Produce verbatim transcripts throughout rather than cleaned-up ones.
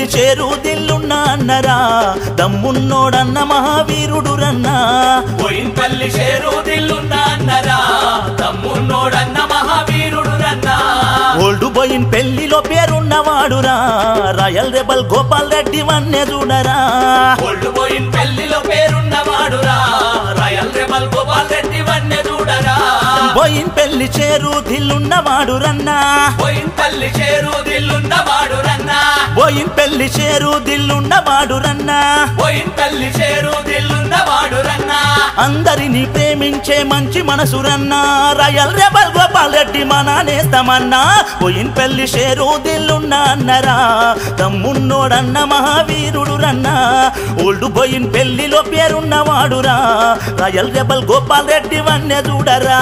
చేరు దిల్లున్నా అన్నరా దమ్మున్నోడన్న మహావీరుడు రన్నా బోయిన్పల్లి చేరు దిల్లున్నా అన్నరా దమ్మున్నోడన్న మహావీరుడు రన్నా ఓల్డ్ బోయిన్పల్లిలో పేరున్నవాడురా రాయల్ రెబల్ గోపాల్ రెడ్డి వన్నే చూడరా ఓల్డ్ బోయిన్పల్లిలో పేరున్నవాడురా రాయల్ రెబల్ గోపాల్ రెడ్డి వన్నే చూడరా బోయిన్పల్లి చేరు దిల్లున్నవాడు రన్నా బోయిన్పల్లి చేరు దిల్లున్నవాడు రన్నా బోయిన్పల్లి చేరు దిల్లున్నవాడు రన్నా బోయిన్పల్లి చేరు దిల్లున్నవాడు రన్నా అందరినీ ప్రేమించే మంచి మనసు రన్నా రాయల్ రెబల్ గోపాల్ రెడ్డి మన నేస్తమన్నా బోయిన్పల్లి చేరు దిల్లున్నా అన్నరా తమ్మున్నోడన్న మహావీరుడు రన్నా ఓల్డ్ బోయిన్పల్లిలో పేరున్నవాడురా రాయల్ రెబల్ గోపాల్ రెడ్డి వన్నే చూడరా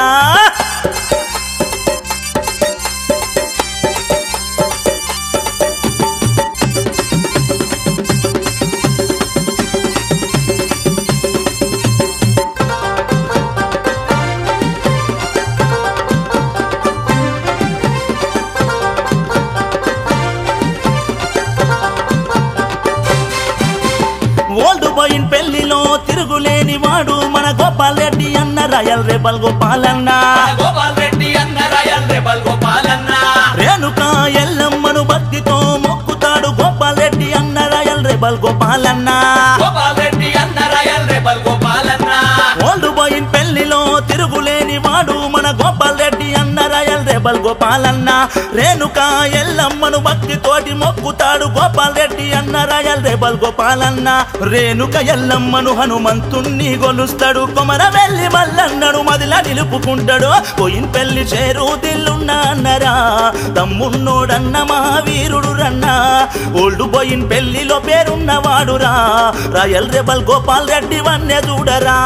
ఓల్డ్ బోయిన్పల్లిలో తిరుగులేని వాడు మన గోపాల్ రెడ్డి అన్న రాయల్ రెబల్ గోపాలన్న గోపాల్ రెడ్డి అన్న రాయల్ రెబల్ గోపాలన్న రేణుకా ఎల్లమ్మను భక్తితో మొక్కుతాడు గోపాల్ రెడ్డి అన్న రాయల్ రెబల్ గోపాలన్న గోపాల్ రెడ్డి అన్న రాయల్ రెబల్ గోపాలన్న ఓల్డ్ బోయిన్పల్లిలో తిరుగులేని వాడు మన గోపాల్ రెడ్డి అన్న రాయల్ రెబల్ గోపాలన్న రేణుకా ఎల్లమ్మను భక్తితోటి మొక్కుతాడు గోపాల్ రెడ్డి అన్న రాయల్ రెబల్ గోపాలన్న రేణుక ఎల్లమ్మను హనుమంతుణ్ణి గొలుస్తాడు కొమర వెళ్ళి మల్లన్నడు మదిలా నిలుపుకుంటాడు బోయిన్పల్లి చేరు దిల్లున్నా అన్నరా తమ్మున్నోడన్న మహావీరుడు రన్నా ఓల్డ్ బోయిన్పల్లిలో పేరున్నవాడురా రాయల్ రెబల్ గోపాల్ రెడ్డి వన్నే చూడరా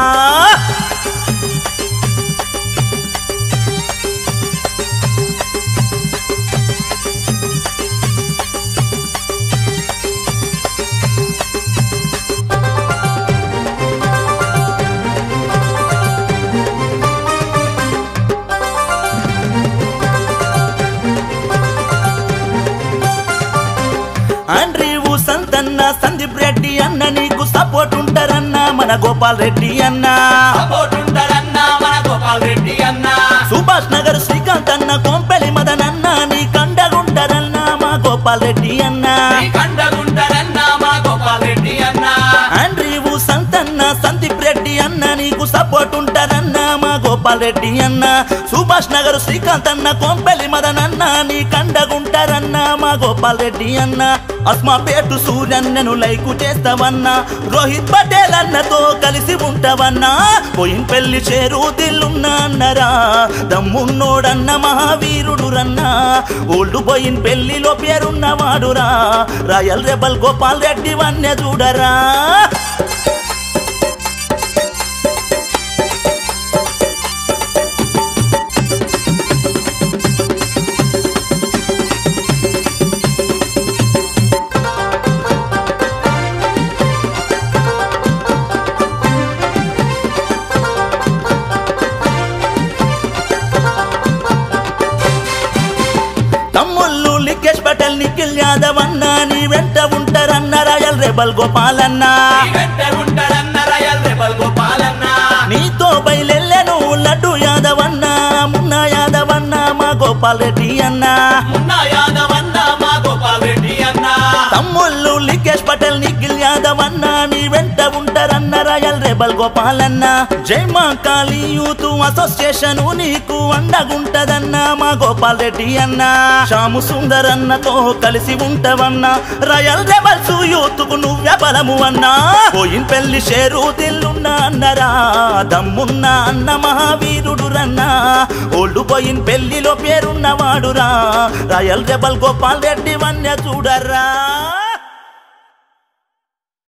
ఆండ్రీవు సంతన్న సందీప్ రెడ్డి అన్న నీకు సపోర్ట్ ఉంటారన్న మన గోపాల్ రెడ్డి అన్న సపోర్ట్ ఉంటారన్న మన గోపాల్ రెడ్డి అన్న సుభాష్ నగర్ శ్రీకాంత్ అన్న కొంపెలి మదనన్న నీ కండగుంటారన్న మా గోపాల్ రెడ్డి అన్న నీ కండగుంటారన్న మా గోపాల్ రెడ్డి అన్న ఆండ్రీవు సంతన్న సందీప్ రెడ్డి అన్న నీకు సపోర్ట్ ఉంటారన్న మా గోపాల్ రెడ్డి అన్న సుభాష్ నగర్ శ్రీకాంత్ అన్న కొంపెలి మదనన్న నీ కండగుంటారన్న మా గోపాల్ రెడ్డి అన్న అస్మాపేటు సూర్యన్నను లైకు చేస్తావన్నా రోహిత్ పటేల్ అన్నతో కలిసి ఉంటావన్నా బోయిన్పల్లి చేరు దిల్లున్నా అన్నరా దమ్మున్నోడన్న మహావీరుడు రన్నా ఓల్డ్ బోయిన్పల్లిలో పేరున్నవాడురా రాయల్ రెబల్ గోపాల్ రెడ్డి వన్నే చూడరా తమ్ముళ్ళు లికేష్ పటేల్ నిఖిల్ యాదవ్ అన్న నీ వెంట ఉంటారన్న రాయల్ రెబల్ గోపాలన్న వెంట ఉంటారన్న రాయల్ రెబల్ గోపాలన్న నీతో బయలెల్లెను లడ్డు యాదవ్ అన్న మున్నా యాదవ్ అన్న మా గోపాల్ రెడ్డి అన్న మున్నా యాదవ్ అన్న మా గోపాల్ రెడ్డి అన్న తమ్ముళ్ళు లికేష్ పటేల్ నిఖిల్ యాదవ్ అన్న నీ వెంట ఉంటారన్న రాయల్ రెబల్ గోపాలన్న జై మా కాళీ యూత్ అసోసియేషన్ నీకు అండగుంటదన్న మా గోపాల్ రెడ్డి అన్న శ్యాము సుందర్ అన్నతో కలిసి ఉంటవన్న రాయల్ రెబల్స్ యూత్ కు నువ్వే బలము అన్నా బోయిన్పల్లి చేరు దిల్లున్నా అన్నరా దమ్మున్న అన్న మహావీరుడు రన్నా ఓల్డ్ బోయిన్పల్లిలో పేరున్నవాడురా రాయల్ రెబల్ గోపాల్ రెడ్డి వన్య చూడరా